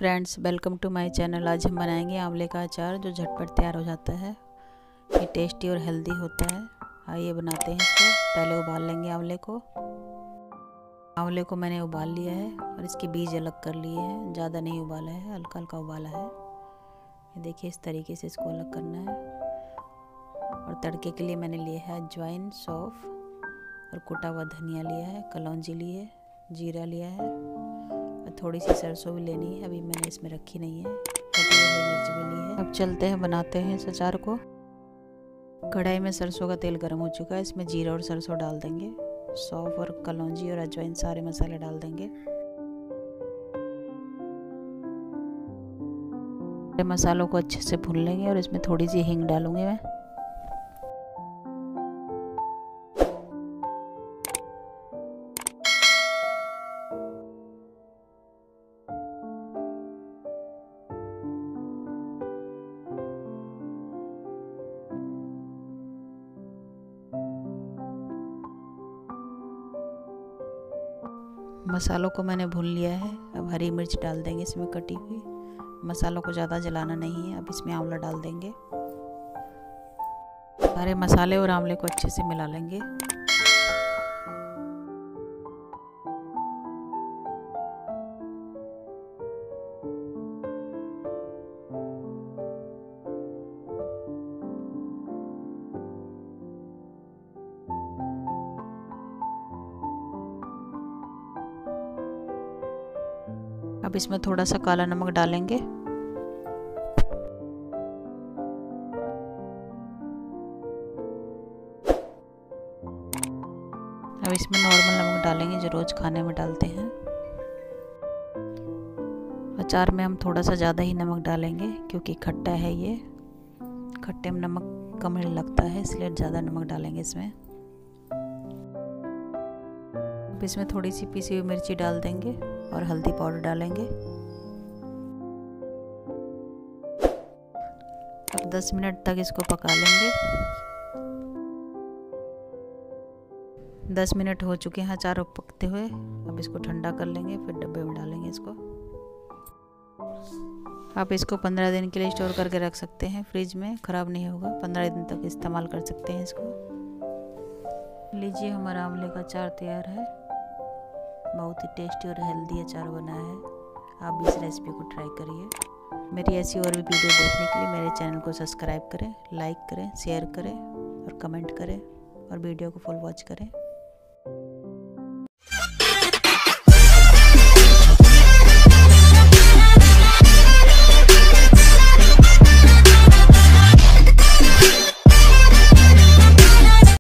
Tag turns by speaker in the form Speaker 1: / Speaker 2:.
Speaker 1: Friends, welcome to my channel. आज हम बनाएंगे आंवले का अचार जो झटपट तैयार हो जाता है। ये टेस्टी और हेल्दी होता है। आइए बनाते हैं इसको। पहले उबाल लेंगे आंवले को मैंने उबाल लिया है और इसके बीज अलग कर लिए हैं। ज़्यादा नहीं उबाला है, हल्का हल्का उबाला है। ये देखिए, इस तरीके से इसको अलग करना है। और तड़के के लिए मैंने लिया है अजवाइन, सौंफ और कुटा हुआ धनिया लिया है, कलौंजी ली है, जीरा लिया है और थोड़ी सी सरसों भी लेनी है। अभी मैंने इसमें रखी नहीं है। कटी हुई मिर्च भी ली है। अब चलते हैं, बनाते हैं इस अचार को। कढ़ाई में सरसों का तेल गर्म हो चुका है। इसमें जीरा और सरसों डाल देंगे। सौंफ और कलौंजी और अजवाइन सारे मसाले डाल देंगे। मसालों को अच्छे से भून लेंगे और इसमें थोड़ी सी हींग डालूंगी मैं। मसालों को मैंने भून लिया है। अब हरी मिर्च डाल देंगे इसमें कटी हुई। मसालों को ज़्यादा जलाना नहीं है। अब इसमें आंवला डाल देंगे। सारे मसाले और आंवले को अच्छे से मिला लेंगे। अब इसमें थोड़ा सा काला नमक डालेंगे। अब इसमें नॉर्मल नमक डालेंगे जो रोज खाने में डालते हैं। अचार में हम थोड़ा सा ज़्यादा ही नमक डालेंगे क्योंकि खट्टा है ये। खट्टे में नमक कम लगता है, इसलिए ज़्यादा नमक डालेंगे इसमें। अब इसमें थोड़ी सी पिसी हुई मिर्ची डाल देंगे और हल्दी पाउडर डालेंगे। अब 10 मिनट तक इसको पका लेंगे। 10 मिनट हो चुके हैं अचार पकते हुए। अब इसको ठंडा कर लेंगे, फिर डब्बे में डालेंगे इसको। आप इसको 15 दिन के लिए स्टोर करके रख सकते हैं फ्रिज में, ख़राब नहीं होगा। 15 दिन तक इस्तेमाल कर सकते हैं इसको। लीजिए, हमारा आंवले का अचार तैयार है। बहुत ही टेस्टी और हेल्दी अचार बना है। आप भी इस रेसिपी को ट्राई करिए। मेरी ऐसी और भी वीडियो देखने के लिए मेरे चैनल को सब्सक्राइब करें, लाइक करें, शेयर करें और कमेंट करें और वीडियो को फुल वॉच करें।